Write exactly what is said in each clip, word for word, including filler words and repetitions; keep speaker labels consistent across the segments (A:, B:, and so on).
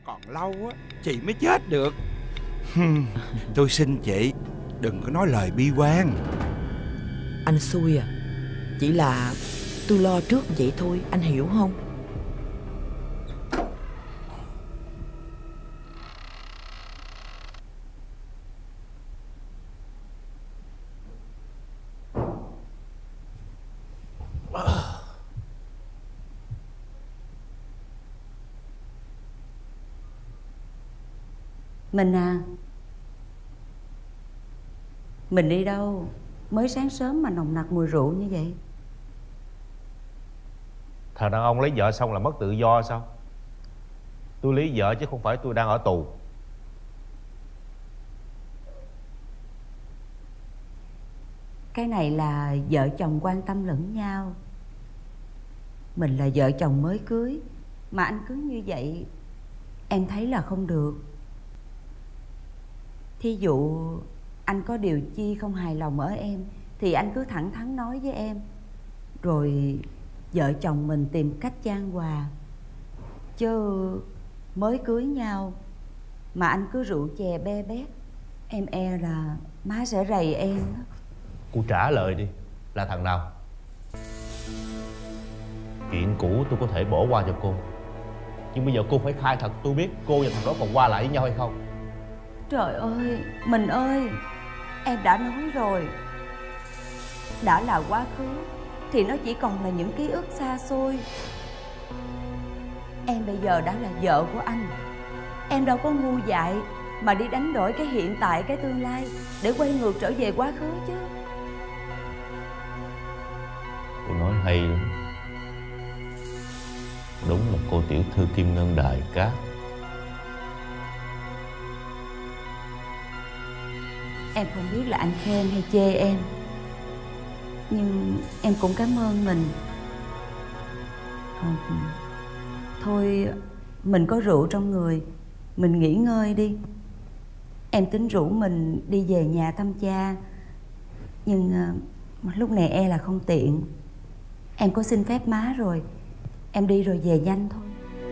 A: Còn lâu á chị mới chết được. Tôi xin chị đừng có nói lời bi quan.
B: Anh xui à. Chỉ là tôi lo trước vậy thôi, anh hiểu không?
C: Mình à, mình đi đâu? Mới sáng sớm mà nồng nặc mùi rượu như vậy.
D: Thằng đàn ông lấy vợ xong là mất tự do sao? Tôi lấy vợ chứ không phải tôi đang ở tù.
C: Cái này là vợ chồng quan tâm lẫn nhau. Mình là vợ chồng mới cưới, mà anh cứ như vậy em thấy là không được. Thí dụ anh có điều chi không hài lòng ở em thì anh cứ thẳng thắn nói với em, rồi vợ chồng mình tìm cách chan hòa. Chứ mới cưới nhau mà anh cứ rượu chè be bét, em e là má sẽ rầy em đó.
D: Cô trả lời đi, là thằng nào? Chuyện cũ tôi có thể bỏ qua cho cô, nhưng bây giờ cô phải khai thật tôi biết cô và thằng đó còn qua lại với nhau hay không.
C: Trời ơi, mình ơi, em đã nói rồi, đã là quá khứ thì nó chỉ còn là những ký ức xa xôi. Em bây giờ đã là vợ của anh, em đâu có ngu dại mà đi đánh đổi cái hiện tại, cái tương lai để quay ngược trở về quá khứ chứ.
D: Cô nói hay lắm. Đúng là cô tiểu thư Kim Ngân Đại Cát.
C: Em không biết là anh khen hay chê em, nhưng em cũng cảm ơn mình. Còn thôi, mình có rượu trong người, mình nghỉ ngơi đi. Em tính rủ mình đi về nhà thăm cha, nhưng uh, lúc này e là không tiện. Em có xin phép má rồi, em đi rồi về nhanh thôi.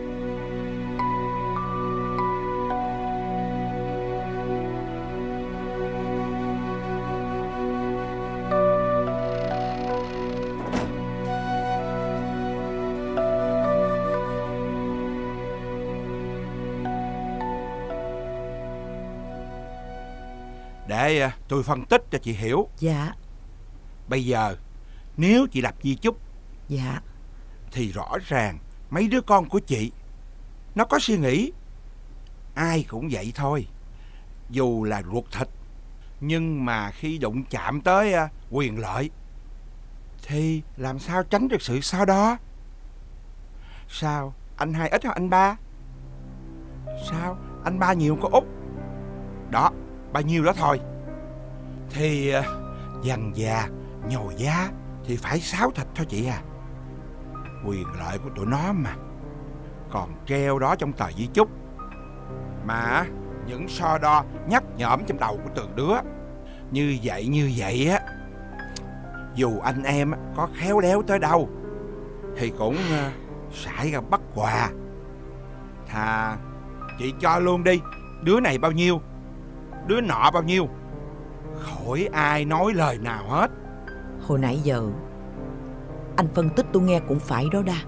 A: Để tôi phân tích cho chị hiểu.
B: Dạ.
A: Bây giờ nếu chị lập di chúc,
B: dạ,
A: thì rõ ràng mấy đứa con của chị nó có suy nghĩ. Ai cũng vậy thôi, dù là ruột thịt, nhưng mà khi đụng chạm tới quyền lợi thì làm sao tránh được sự so đo. Sao anh hai ít hơn anh ba? Sao anh ba nhiều có út? Đó, bao nhiêu đó thôi. Thì dần già nhồi da thì phải xáo thịt thôi chị à. Quyền lợi của tụi nó mà còn treo đó trong tờ di chúc. Mà những so đo nhắc nhởm trong đầu của từng đứa như vậy như vậy á, dù anh em có khéo léo tới đâu thì cũng uh, sải ra bắt quà. Thà chị cho luôn đi, đứa này bao nhiêu, đứa nọ bao nhiêu, khỏi ai nói lời nào hết.
B: Hồi nãy giờ anh phân tích tôi nghe cũng phải đó đa.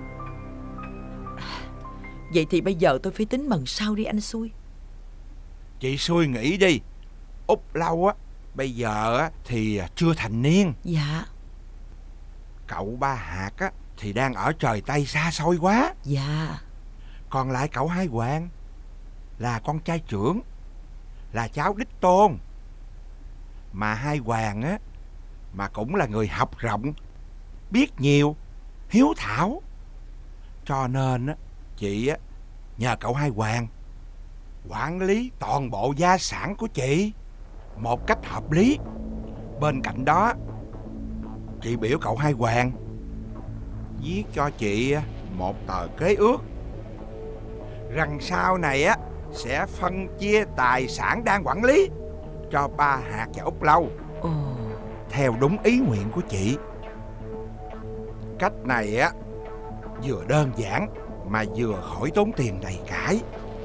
B: Vậy thì bây giờ tôi phải tính mần sau đi anh xui.
A: Chị suy nghĩ đi. Út Lâu á, bây giờ á thì chưa thành niên.
B: Dạ.
A: Cậu Ba Hạt á thì đang ở trời Tây xa xôi quá.
B: Dạ.
A: Còn lại cậu Hai Hoàng là con trai trưởng, là cháu đích tôn. Mà Hai Hoàng á mà cũng là người học rộng, biết nhiều, hiếu thảo. Cho nên á chị á nhờ cậu Hai Hoàng quản lý toàn bộ gia sản của chị một cách hợp lý. Bên cạnh đó, chị biểu cậu Hai Hoàng viết cho chị một tờ khế ước rằng sau này á sẽ phân chia tài sản đang quản lý cho Ba Hạt và Út Lâu.
B: Ồ.
A: Theo đúng ý nguyện của chị. Cách này á vừa đơn giản mà vừa khỏi tốn tiền đầy cãi.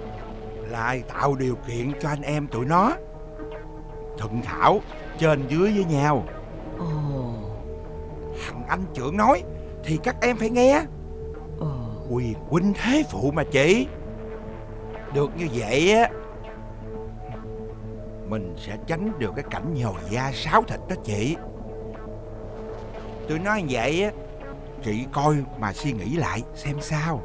A: lại tạo điều kiện cho anh em tụi nó thuận thảo trên dưới với nhau.
B: Ồ.
A: Thằng anh trưởng nói thì các em phải nghe.
B: Ồ.
A: Quyền huynh thế phụ mà chị. Được như vậy á, mình sẽ tránh được cái cảnh nhồi da sáo thịt đó chị. Tôi nói vậy á, chị coi mà suy nghĩ lại xem sao.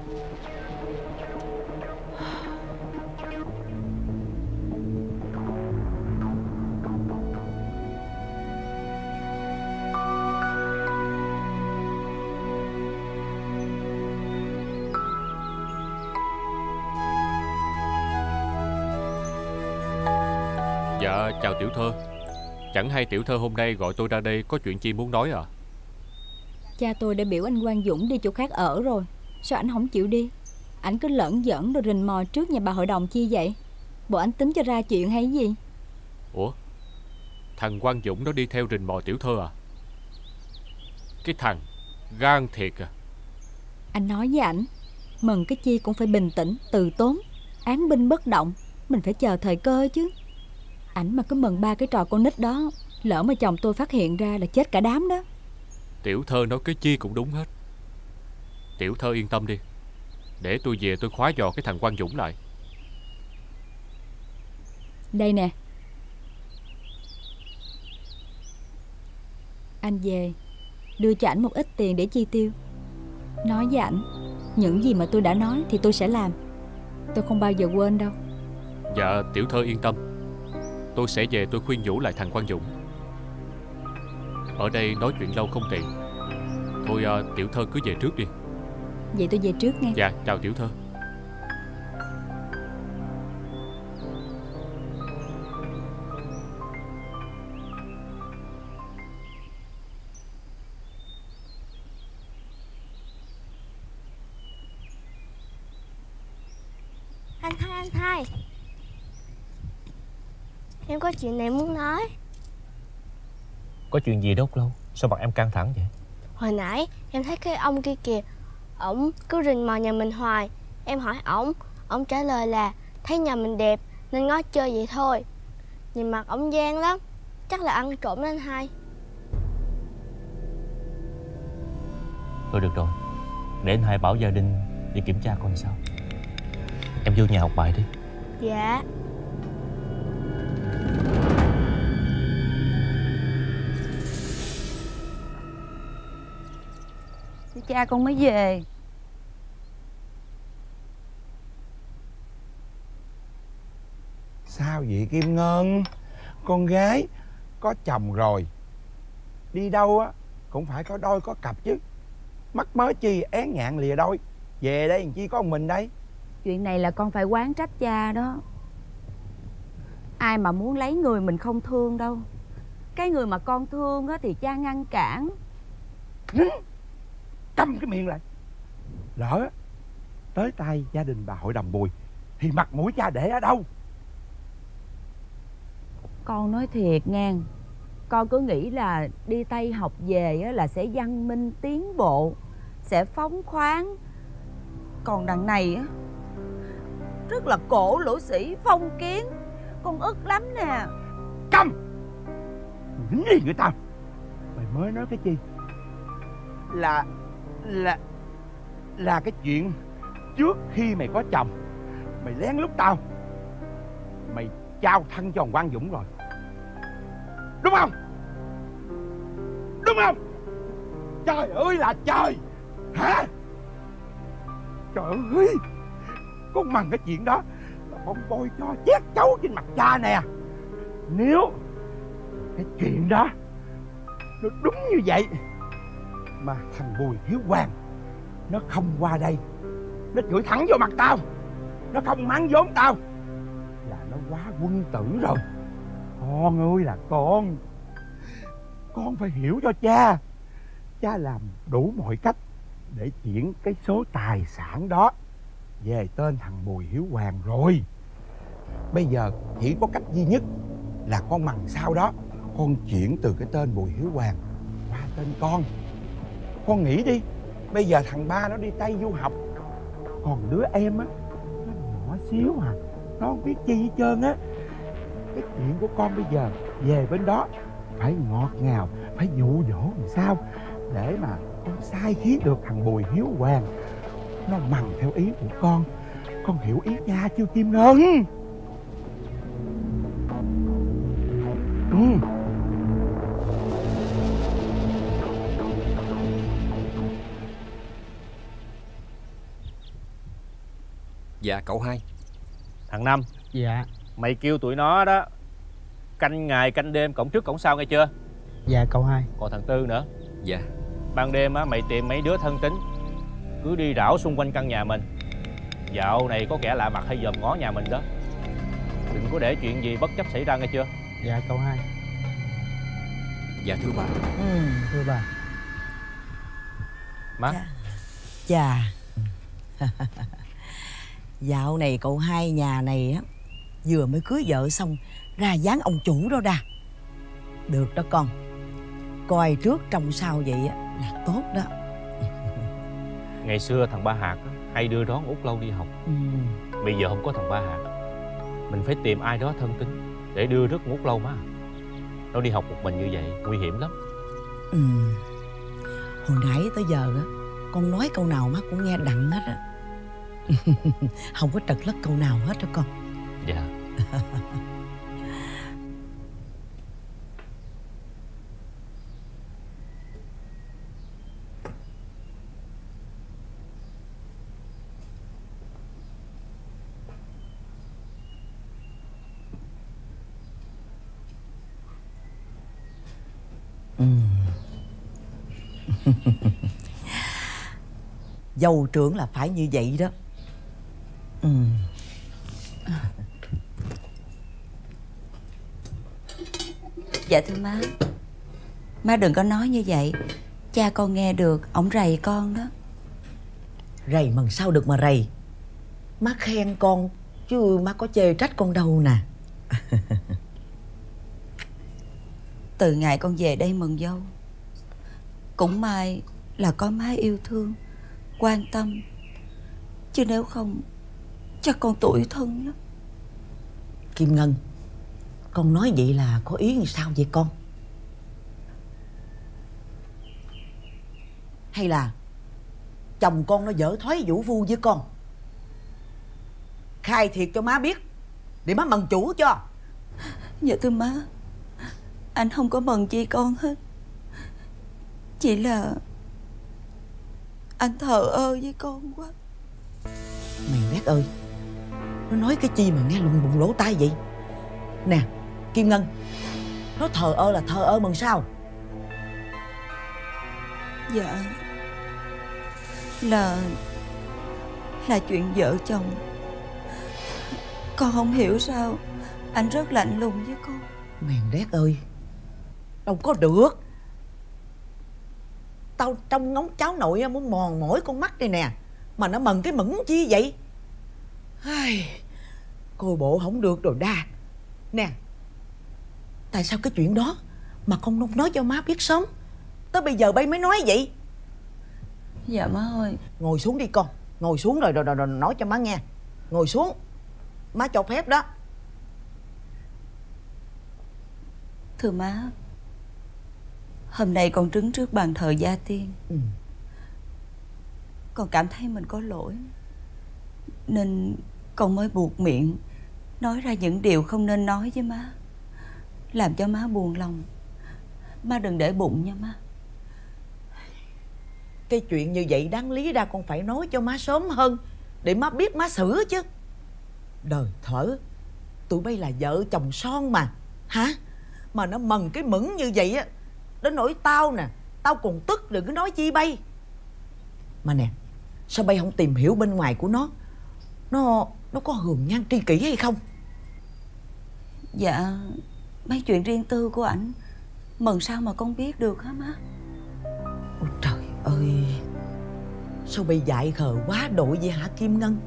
E: Dạ chào tiểu thơ. Chẳng hay tiểu thơ hôm nay gọi tôi ra đây có chuyện chi muốn nói à?
F: Cha tôi đã biểu anh Quang Dũng đi chỗ khác ở rồi. Sao anh không chịu đi? Anh cứ lởn giỡn rồi rình mò trước nhà bà hội đồng chi vậy? Bộ anh tính cho ra chuyện hay gì?
E: Ủa, thằng Quang Dũng nó đi theo rình mò tiểu thơ à? Cái thằng gan thiệt à.
F: Anh nói với ảnh, mừng cái chi cũng phải bình tĩnh, từ tốn, án binh bất động. Mình phải chờ thời cơ chứ. Ảnh mà cứ mừng ba cái trò con nít đó, lỡ mà chồng tôi phát hiện ra là chết cả đám đó.
E: Tiểu thơ nói cái chi cũng đúng hết. Tiểu thơ yên tâm đi, để tôi về tôi khóa dò cái thằng Quang Dũng lại.
F: Đây nè. Anh về đưa cho ảnh một ít tiền để chi tiêu. Nói với ảnh, những gì mà tôi đã nói thì tôi sẽ làm. Tôi không bao giờ quên đâu.
E: Dạ tiểu thơ yên tâm, tôi sẽ về tôi khuyên nhủ lại thằng Quang Dũng. Ở đây nói chuyện lâu không tiện. Thôi à, tiểu thơ cứ về trước đi.
F: Vậy tôi về trước nghe.
E: Dạ chào tiểu thơ.
G: Anh hai, anh hai, em có chuyện này muốn nói.
D: Có chuyện gì đâu Lâu? Sao mặt em căng thẳng vậy?
G: Hồi nãy em thấy cái ông kia kìa, ổng cứ rình mò nhà mình hoài. Em hỏi ổng, ổng trả lời là thấy nhà mình đẹp nên ngó chơi vậy thôi. Nhìn mặt ổng gian lắm, chắc là ăn trộm đó anh hai.
D: Thôi được rồi, để anh hai bảo gia đình đi kiểm tra coi sao. Em vô nhà học bài đi.
G: Dạ.
C: Cha con mới về.
A: Sao vậy Kim Ngân? Con gái có chồng rồi, đi đâu á cũng phải có đôi có cặp chứ. Mắc mớ chi én nhạn lìa đôi. Về đây làm chi có một mình đây.
C: Chuyện này là con phải oán trách cha đó. Ai mà muốn lấy người mình không thương đâu. Cái người mà con thương á thì cha ngăn cản.
A: Câm cái miệng lại. Lỡ tới tay gia đình bà hội đồng Bùi thì mặt mũi cha để ở đâu?
C: Con nói thiệt ngang, con cứ nghĩ là đi Tây học về á là sẽ văn minh tiến bộ, sẽ phóng khoáng. Còn đằng này á rất là cổ lỗ sĩ phong kiến. Con ức lắm nè.
A: Câm! Nín đi người ta. Mày mới nói cái chi? Là Là Là cái chuyện trước khi mày có chồng, mày lén lút tao, mày trao thân cho thằng Quang Dũng rồi, đúng không? Đúng không? Trời ơi là trời. Hả? Trời ơi, con mằng cái chuyện đó là con bôi cho chét chấu trên mặt cha nè. Nếu cái chuyện đó nó đúng như vậy mà thằng Bùi Hiếu Hoàng nó không qua đây, nó chửi thẳng vô mặt tao, nó không mắng vốn tao, là nó quá quân tử rồi. Con ơi là con, con phải hiểu cho cha. Cha làm đủ mọi cách để chuyển cái số tài sản đó về tên thằng Bùi Hiếu Hoàng rồi. Bây giờ chỉ có cách duy nhất là con mằng sau đó con chuyển từ cái tên Bùi Hiếu Hoàng qua tên con. Con nghĩ đi, bây giờ thằng ba nó đi Tây du học, còn đứa em á, nó nhỏ xíu à, nó không biết chi hết trơn á. Cái chuyện của con bây giờ về bên đó phải ngọt ngào, phải dụ dỗ làm sao để mà con sai khiến được thằng Bùi Hiếu Hoàng nó mằng theo ý của con. Con hiểu ý cha chưa Kim Ngân? Ừ.
H: Dạ cậu hai.
D: Thằng Năm.
I: Dạ.
D: Mày kêu tụi nó đó canh ngày canh đêm cổng trước cổng sau nghe chưa?
I: Dạ cậu hai.
D: Còn thằng Tư nữa.
H: Dạ.
D: Ban đêm á mày tìm mấy đứa thân tín, cứ đi rảo xung quanh căn nhà mình. Dạo này có kẻ lạ mặt hay dòm ngó nhà mình đó. Đừng có để chuyện gì bất chấp xảy ra nghe chưa?
I: Dạ cậu hai.
H: Dạ thưa bà.
B: Ừ.
I: Thưa bà.
D: Má.
B: Chà. Dạo này cậu hai nhà này á vừa mới cưới vợ xong ra dáng ông chủ đó đà. Được đó con, coi trước trông sau vậy á là tốt đó.
D: Ngày xưa thằng Ba Hạt á, hay đưa đón Út Lâu đi học.
B: Ừ.
D: Bây giờ không có thằng Ba Hạt, mình phải tìm ai đó thân tín để đưa rước Út Lâu má. Nó đi học một mình như vậy nguy hiểm lắm.
B: Ừ. Hồi nãy tới giờ á con nói câu nào má cũng nghe đặng hết á. Không có trật lất câu nào hết đó con.
D: Dạ.
B: Ừ. Dâu trưởng là phải như vậy đó. Ừ.
C: Dạ thưa má, má đừng có nói như vậy. Cha con nghe được, ổng rầy con đó.
B: Rầy mà sao được mà rầy. Má khen con chứ má có chê trách con đâu nè.
C: Từ ngày con về đây mừng dâu, cũng may là có má yêu thương, quan tâm. Chứ nếu không chắc con tủi thân lắm.
B: Kim Ngân, con nói vậy là có ý làm sao vậy con? Hay là chồng con nó dở thói vũ phu với con? Khai thiệt cho má biết để má mần chủ cho.
C: Dạ thưa má, anh không có mần chi con hết. Chỉ là anh thờ ơ với con quá.
B: Mày nét ơi, nó nói cái chi mà nghe lùng bùng lỗ tai vậy? Nè Kim Ngân, nó thờ ơ là thờ ơ bằng sao?
C: Dạ Là Là chuyện vợ chồng. Con không hiểu sao anh rất lạnh lùng với con.
B: Mèn đét ơi, đâu có được. Tao trong ngóng cháu nội muốn mòn mỏi con mắt đây nè, mà nó mần cái mẫn chi vậy? Ai, coi bộ không được rồi đa. Nè, tại sao cái chuyện đó mà con không nói cho má biết sớm? Tới bây giờ bay mới nói vậy.
C: Dạ má ơi.
B: Ngồi xuống đi con, ngồi xuống rồi rồi, rồi, rồi nói cho má nghe. Ngồi xuống, má cho phép đó.
C: Thưa má, hôm nay con đứng trước bàn thờ gia tiên.
B: Ừ.
C: Con cảm thấy mình có lỗi, nên con mới buộc miệng nói ra những điều không nên nói với má, làm cho má buồn lòng. Má đừng để bụng nha má.
B: Cái chuyện như vậy đáng lý ra con phải nói cho má sớm hơn, để má biết má xử chứ. Đời thở, tụi bay là vợ chồng son mà. Hả? Mà nó mần cái mẫn như vậy á, đến nỗi tao nè, tao còn tức đừng có nói chi bay. Mà nè, sao bay không tìm hiểu bên ngoài của nó, Nó nó có hường nhan tri kỷ hay không?
C: Dạ, mấy chuyện riêng tư của ảnh mần sao mà con biết được hả má?
B: Ôi trời ơi, sao bay dại khờ quá độ vậy hả Kim Ngân?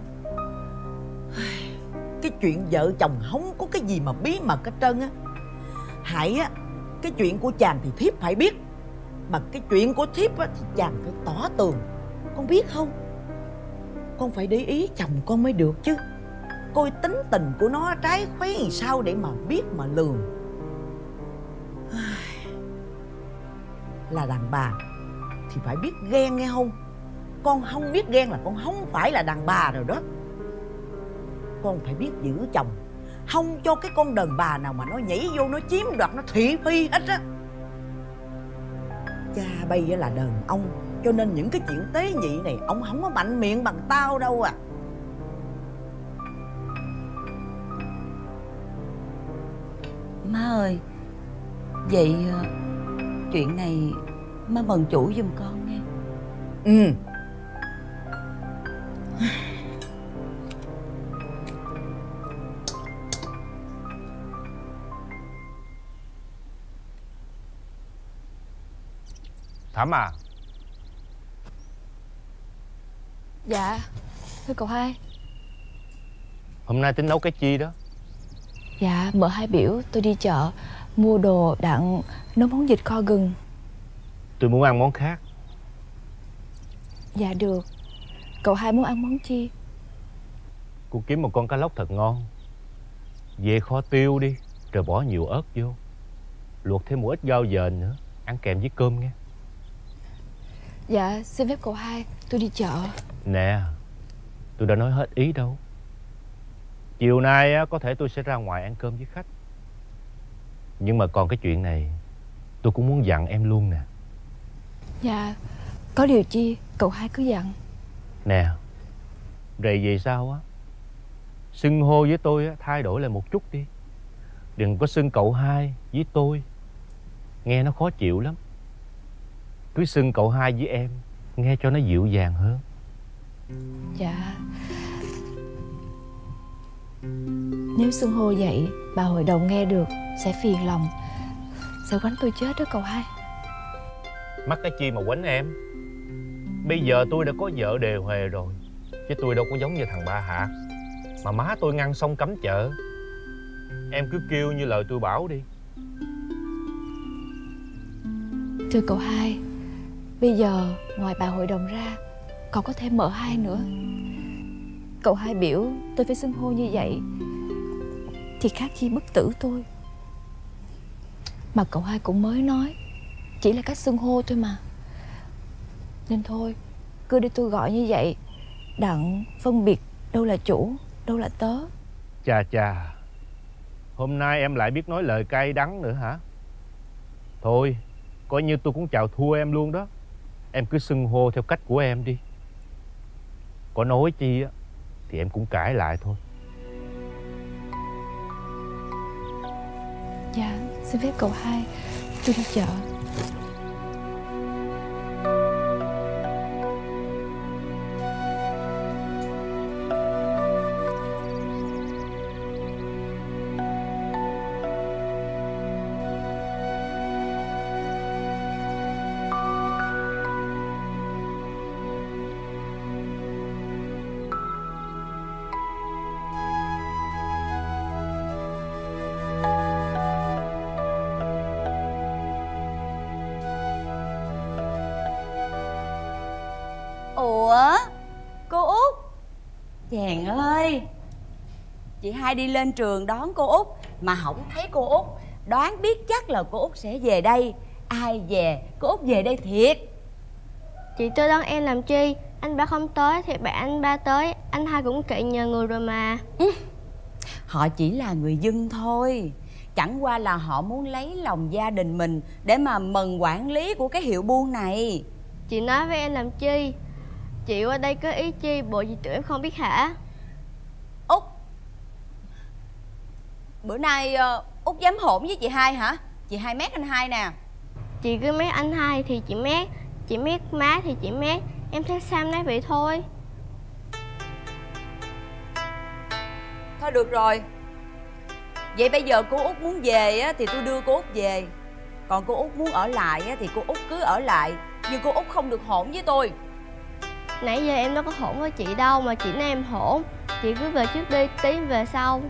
B: Cái chuyện vợ chồng không có cái gì mà bí mật hết trơn á. Hại á, cái chuyện của chàng thì thiếp phải biết, mà cái chuyện của thiếp á thì chàng phải tỏ tường. Con biết không? Con phải để ý chồng con mới được chứ. coi tính tình của nó trái khuấy làm sao để mà biết mà lường. Là đàn bà thì phải biết ghen nghe không? Con không biết ghen là con không phải là đàn bà rồi đó. Con phải biết giữ chồng, không cho cái con đàn bà nào mà nó nhảy vô nó chiếm đoạt, nó thị phi hết á. Cha bây là đàn ông, cho nên những cái chuyện tế nhị này ông không có mạnh miệng bằng tao đâu à.
C: Má ơi, vậy chuyện này má mần chủ giùm con nghe.
B: Ừ.
D: Thắm à?
G: Dạ thưa cậu hai.
D: Hôm nay tính nấu cái chi đó?
G: Dạ mợ hai biểu tôi đi chợ mua đồ đặng nấu món vịt kho gừng.
D: Tôi muốn ăn món khác.
G: Dạ được. Cậu hai muốn ăn món chi?
D: Cô kiếm một con cá lóc thật ngon, về kho tiêu đi, rồi bỏ nhiều ớt vô, luộc thêm một ít rau dền nữa, ăn kèm với cơm nghe.
G: Dạ xin phép cậu hai, tôi đi chợ.
D: Nè, tôi đã nói hết ý đâu. Chiều nay á, có thể tôi sẽ ra ngoài ăn cơm với khách. Nhưng mà còn cái chuyện này tôi cũng muốn dặn em luôn nè.
G: Dạ, có điều chi cậu hai cứ dặn.
D: Nè, rầy về sau á, xưng hô với tôi á, thay đổi lại một chút đi. Đừng có xưng cậu hai với tôi, nghe nó khó chịu lắm. Cứ xưng cậu hai với em, nghe cho nó dịu dàng hơn.
G: Dạ. Nếu xưng hô vậy bà hội đồng nghe được sẽ phiền lòng, sẽ quánh tôi chết đó cậu hai.
D: Mắc cái chi mà quánh em? Bây giờ tôi đã có vợ đề huề rồi, chứ tôi đâu có giống như thằng Ba Hạt mà má tôi ngăn sông cấm chợ. Em cứ kêu như lời tôi bảo đi.
G: Thưa cậu hai, bây giờ ngoài bà hội đồng ra còn có thêm mợ hai nữa. Cậu hai biểu tôi phải xưng hô như vậy thì khác chi bức tử tôi. Mà cậu hai cũng mới nói chỉ là cách xưng hô thôi mà. Nên thôi, cứ để tôi gọi như vậy, đặng phân biệt đâu là chủ, đâu là tớ.
D: Chà chà, hôm nay em lại biết nói lời cay đắng nữa hả? Thôi, coi như tôi cũng chào thua em luôn đó. Em cứ xưng hô theo cách của em đi. Có nói chi á thì em cũng cãi lại thôi.
G: Dạ, xin phép cậu hai, tôi đi chợ.
C: Ủa, cô Út. Chàng ơi, chị hai đi lên trường đón cô Út mà không thấy cô Út. Đoán biết chắc là cô Út sẽ về đây. Ai về, cô Út về đây thiệt.
G: Chị tôi đón em làm chi? Anh ba không tới thì bạn anh ba tới. Anh hai cũng kệ nhờ người rồi mà.
C: Ừ. Họ chỉ là người dân thôi. Chẳng qua là họ muốn lấy lòng gia đình mình để mà mần quản lý của cái hiệu buôn này.
G: Chị nói với em làm chi? Chị qua đây có ý chi? Bộ gì tụi em không biết hả?
C: Út, bữa nay uh, Út dám hỗn với chị hai hả? Chị hai mét anh hai nè.
G: Chị cứ mét anh hai thì chị mét, chị mét má thì chị mét. Em thấy sao nói vậy thôi.
C: Thôi được rồi. Vậy bây giờ cô Út muốn về á, thì tôi đưa cô Út về. Còn cô Út muốn ở lại á, thì cô Út cứ ở lại. Nhưng cô Út không được hỗn với tôi.
G: Nãy giờ em đâu có hỗn với chị đâu mà chị nói em hỗn. Chị cứ về trước đi, tí về sau.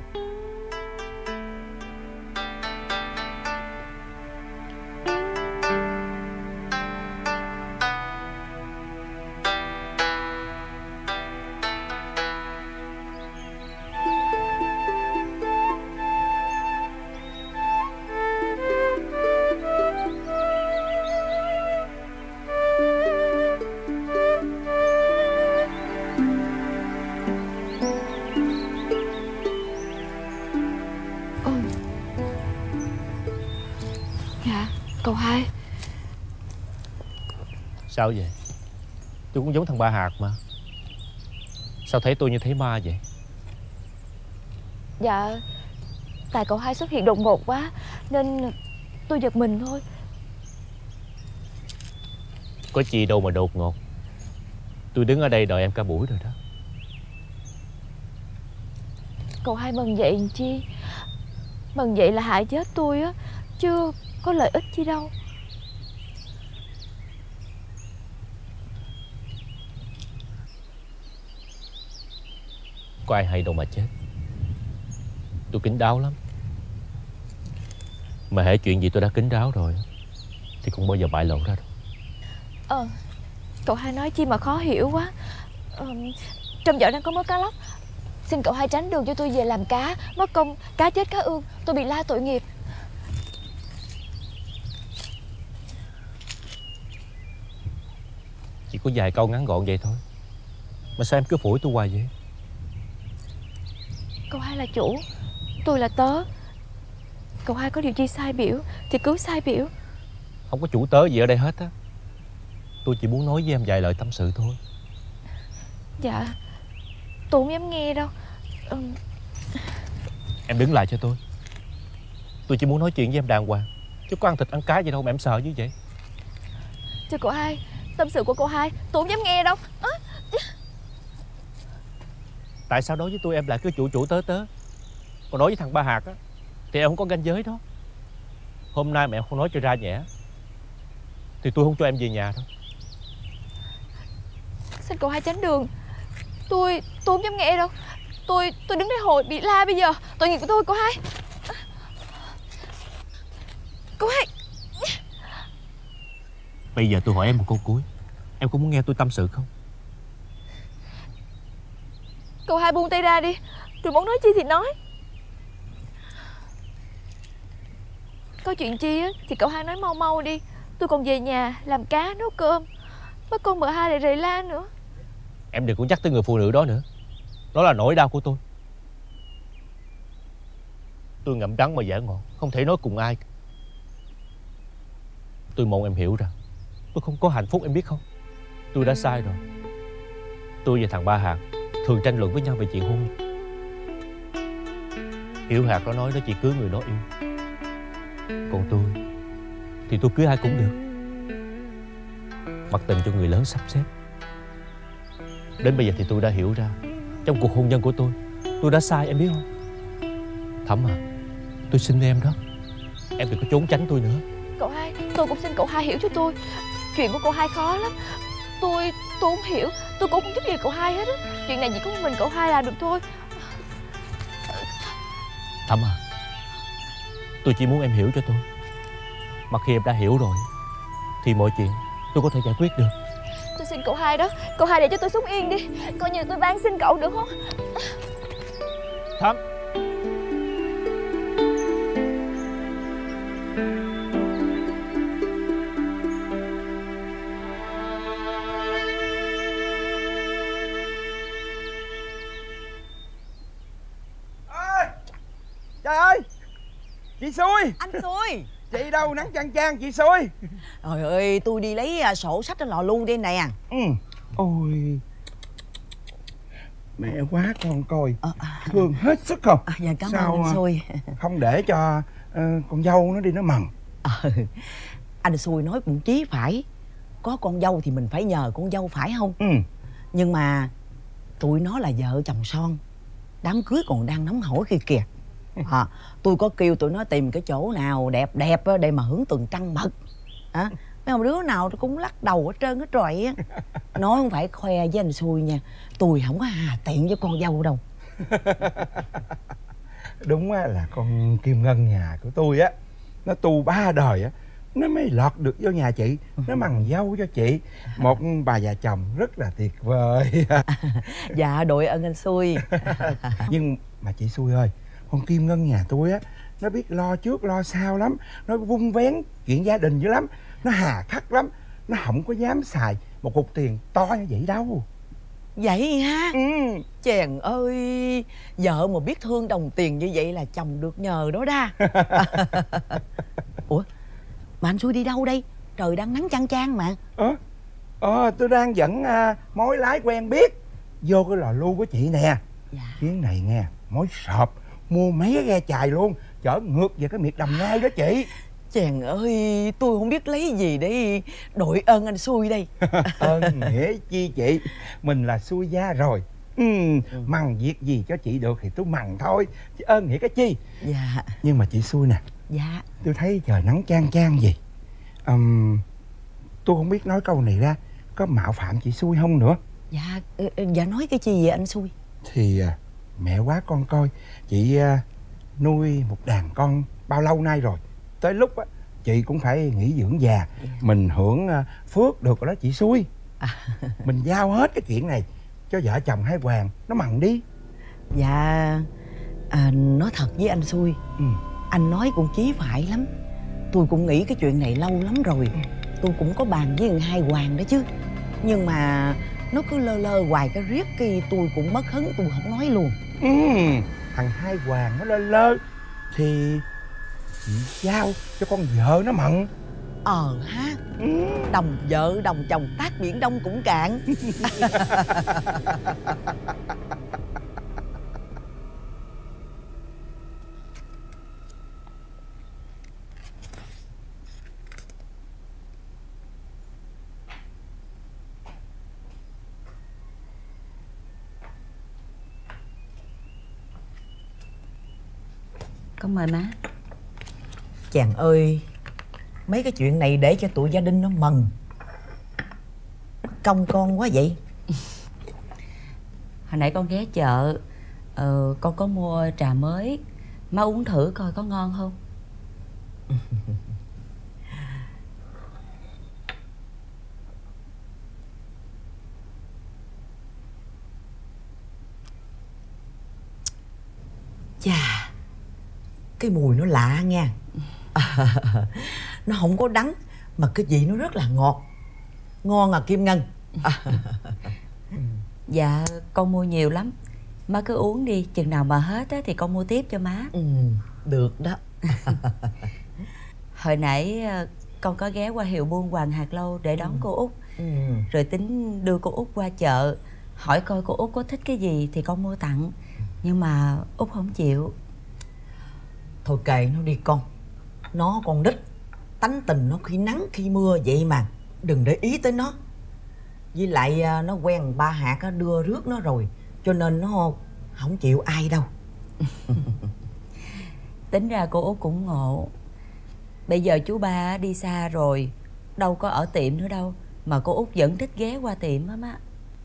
J: Cậu hai.
D: Sao vậy? Tôi cũng giống thằng Ba Hạt mà. Sao thấy tôi như thấy ma vậy?
J: Dạ, tại cậu hai xuất hiện đột ngột quá nên tôi giật mình thôi.
D: Có gì đâu mà đột ngột. Tôi đứng ở đây đợi em cả buổi rồi đó.
J: Cậu hai mừng vậy làm chi? Mừng vậy là hại chết tôi á, chứ có lợi ích chi đâu.
D: Có ai hay đâu mà chết. Tôi kín đáo lắm. Mà hễ chuyện gì tôi đã kín đáo rồi thì không bao giờ bại lộ ra đâu.
J: Ờ, cậu hai nói chi mà khó hiểu quá. ờ, Trong chợ đang có mớ cá lóc. Xin cậu hai tránh đường cho tôi về làm cá. Mất công cá chết cá ương, tôi bị la tội nghiệp.
D: Chỉ có vài câu ngắn gọn vậy thôi mà sao em cứ phủi tôi hoài vậy?
J: Cậu hai là chủ, tôi là tớ. Cậu hai có điều chi sai biểu thì cứ sai biểu.
D: Không có chủ tớ gì ở đây hết á. Tôi chỉ muốn nói với em vài lời tâm sự thôi.
J: Dạ, tôi không dám nghe đâu. ừ.
D: Em đứng lại cho tôi. Tôi chỉ muốn nói chuyện với em đàng hoàng, chứ có ăn thịt ăn cá gì đâu mà em sợ như vậy.
J: Thưa cậu hai, tâm sự của cậu hai tôi không dám nghe đâu. à.
D: Tại sao đối với tôi em lại cứ chủ chủ tớ tớ, còn đối với thằng Ba Hạt á thì em không có ranh giới đó. Hôm nay mà em không nói cho ra nhẽ thì tôi không cho em về nhà đâu.
J: Xin cậu hai tránh đường. Tôi tôi không dám nghe đâu. Tôi tôi đứng đây hồi bị la bây giờ. Tội nghiệp của tôi cậu hai. Cậu hai.
D: Bây giờ tôi hỏi em một câu cuối, em có muốn nghe tôi tâm sự không?
J: Cậu hai buông tay ra đi, rồi muốn nói chi thì nói. Có chuyện chi á thì cậu hai nói mau mau đi. Tôi còn về nhà làm cá nấu cơm. Mất con mợ hai lại rầy la nữa.
D: Em đừng có nhắc tới người phụ nữ đó nữa. Đó là nỗi đau của tôi. Tôi ngậm đắng mà dở ngọt, không thể nói cùng ai. Tôi mong em hiểu rằng tôi không có hạnh phúc, em biết không? Tôi đã sai rồi. Tôi và thằng Ba Hạt thường tranh luận với nhau về chuyện hôn nhân. Hiểu Hạt nó nói nó chỉ cưới người nó yêu, còn tôi thì tôi cưới ai cũng được, mặc tình cho người lớn sắp xếp. Đến bây giờ thì tôi đã hiểu ra trong cuộc hôn nhân của tôi tôi đã sai, em biết không? Thắm à, tôi xin em đó, em đừng có trốn tránh tôi nữa.
J: Cậu hai, tôi cũng xin cậu hai hiểu cho tôi. Chuyện của cậu hai khó lắm. Tôi tôi không hiểu. Tôi cũng không giúp gì cậu hai hết á. Chuyện này chỉ có mình cậu hai làm được thôi.
D: Thắm à, tôi chỉ muốn em hiểu cho tôi. Mà khi em đã hiểu rồi thì mọi chuyện tôi có thể giải quyết được.
J: Tôi xin cậu hai đó. Cậu hai để cho tôi sống yên đi. Coi như tôi van xin cậu được không?
D: Thắm.
A: Trời ơi, chị Xui.
B: Anh Xui.
A: Chị đâu nắng chang chang chị Xui.
B: Trời ơi, tôi đi lấy à, sổ sách ở lò lu đây nè.
A: Ừ. Ôi, mẹ quá con coi
B: à, à,
A: thương hết sức không?
B: à, Dạ cảm
A: Sao
B: ơn anh Xui.
A: Không để cho uh, con dâu nó đi nó mần.
B: à, Anh Xui nói cũng chí phải. Có con dâu thì mình phải nhờ con dâu phải không?
A: Ừ.
B: Nhưng mà tụi nó là vợ chồng son, đám cưới còn đang nóng hổi kia kìa. à, Tôi có kêu tụi nó tìm cái chỗ nào đẹp đẹp để mà hưởng tuần trăng mật. à, Mấy ông đứa nào cũng lắc đầu hết trơn hết trọi á. Nói không phải khoe với anh Xui nha, tôi không có hà tiện với con dâu đâu.
A: Đúng là con Kim Ngân nhà của tôi á, nó tu ba đời á nó mới lọt được vô nhà chị, nó mằng dâu cho chị. Một bà già chồng rất là tuyệt vời.
B: Dạ đội ơn anh Xui.
A: Nhưng mà chị Xui ơi, con Kim Ngân nhà tôi á nó biết lo trước lo sau lắm, nó vun vén chuyện gia đình dữ lắm, nó hà khắc lắm, nó không có dám xài một cục tiền to như vậy đâu.
B: Vậy ha?
A: Ừ.
B: Chèn ơi, vợ mà biết thương đồng tiền như vậy là chồng được nhờ đó đa. Ủa, Mà anh Xui đi đâu đây? Trời đang nắng chang chang mà.
A: Ờ, ờ tôi đang dẫn à, mối lái quen biết vô cái lò lu của chị nè.
B: Dạ.
A: Chuyến này nghe, mối sọp mua mấy cái ghe chài luôn, chở ngược về cái miệt đầm ngay đó chị.
B: Chàng ơi, tôi không biết lấy gì để đội ơn anh Xui đây.
A: Ơn nghĩa chi chị, mình là xui gia rồi. Ừ, ừ. Mằng việc gì cho chị được thì tôi mằng thôi, chứ ơn nghĩa cái chi.
B: Dạ.
A: Nhưng mà chị Xui nè.
B: Dạ.
A: Tôi thấy trời nắng chang chang gì. um, Tôi không biết nói câu này ra có mạo phạm chị Xui không nữa.
B: Dạ, dạ nói cái chi vậy anh Xui?
A: Thì à, mẹ quá con coi, chị à, nuôi một đàn con bao lâu nay rồi. Tới lúc á, chị cũng phải nghỉ dưỡng già. Yeah. Mình hưởng à, phước được rồi đó chị Xui. À. Mình giao hết cái chuyện này cho vợ chồng hai Hoàng nó mặn đi.
B: Dạ, à, nói thật với anh Xui,
A: ừ.
B: anh nói cũng chí phải lắm. Tôi cũng nghĩ cái chuyện này lâu lắm rồi. ừ. Tôi cũng có bàn với thằng hai Hoàng đó chứ. Nhưng mà nó cứ lơ lơ hoài cái riết kia, tôi cũng mất hứng, tôi không nói luôn.
A: ừ. Thằng hai Hoàng nó lơ lơ thì chị giao cho con vợ nó mặn.
B: Ờ ha. ừ. Đồng vợ đồng chồng tác biển đông cũng cạn.
C: Con mời má.
B: Chàng ơi, mấy cái chuyện này để cho tụi gia đình nó mừng. Công con quá vậy.
C: Hồi nãy con ghé chợ, ờ, con có mua trà mới, má uống thử coi có ngon không.
B: Chà, cái mùi nó lạ nha. À, nó không có đắng mà cái vị nó rất là ngọt. Ngon à Kim Ngân. À.
C: Dạ con mua nhiều lắm, má cứ uống đi, chừng nào mà hết á, thì con mua tiếp cho má.
B: ừ, Được đó.
C: Hồi nãy con có ghé qua hiệu buôn Hoàng Hạt Lâu để đón ừ. cô Út. ừ. Rồi tính đưa cô Út qua chợ, hỏi coi cô Út có thích cái gì thì con mua tặng. Nhưng mà Út không chịu.
B: Thôi kệ nó đi con. Nó con nít, tánh tình nó khi nắng khi mưa vậy mà. Đừng để ý tới nó. Với lại nó quen ba Hạt đưa rước nó rồi, cho nên nó không chịu ai đâu.
C: Tính ra cô Út cũng ngộ. Bây giờ chú ba đi xa rồi, đâu có ở tiệm nữa đâu, mà cô Út vẫn thích ghé qua tiệm á má.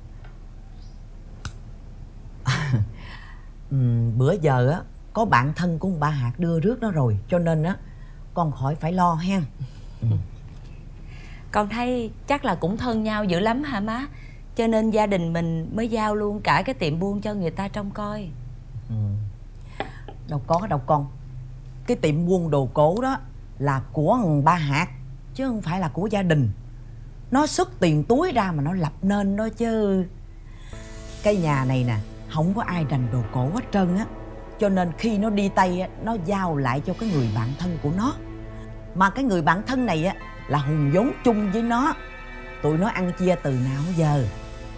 B: ừ, Bữa giờ á có bạn thân của ba Hạt đưa rước nó rồi, cho nên á con khỏi phải lo hen. ừ.
C: Con thấy chắc là cũng thân nhau dữ lắm hả má, cho nên gia đình mình mới giao luôn cả cái tiệm buôn cho người ta trông coi.
B: ừ. Đâu có đâu con. Cái tiệm buôn đồ cổ đó là của ba Hạt, chứ không phải là của gia đình. Nó xuất tiền túi ra mà nó lập nên đó chứ. Cái nhà này nè, không có ai rành đồ cổ hết trơn á, cho nên khi nó đi Tây á, nó giao lại cho cái người bạn thân của nó. Mà cái người bạn thân này á là hùng vốn chung với nó. Tụi nó ăn chia từ nào giờ.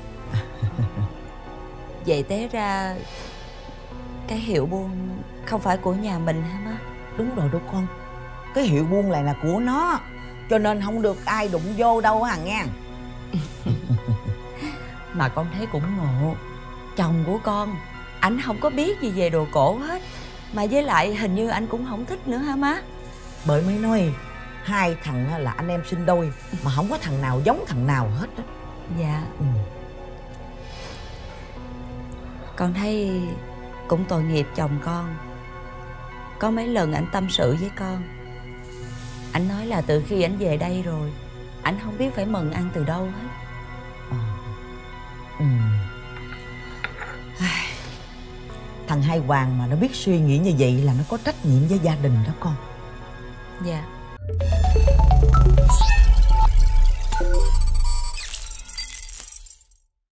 C: Vậy té ra cái hiệu buôn không phải của nhà mình hả má?
B: Đúng rồi đó con. Cái hiệu buôn này là của nó, cho nên không được ai đụng vô đâu hả nghe.
C: Mà con thấy cũng ngộ. Chồng của con, ảnh không có biết gì về đồ cổ hết, mà với lại hình như anh cũng không thích nữa hả má?
B: Bởi mới nói hai thằng là anh em sinh đôi, mà không có thằng nào giống thằng nào hết đó.
C: Dạ.
B: ừ.
C: Con thấy cũng tội nghiệp chồng con. Có mấy lần anh tâm sự với con, anh nói là từ khi anh về đây rồi, anh không biết phải mừng ăn từ đâu hết.
B: à. ừ. Thằng hai Hoàng mà nó biết suy nghĩ như vậy là nó có trách nhiệm với gia đình đó con.
C: Dạ.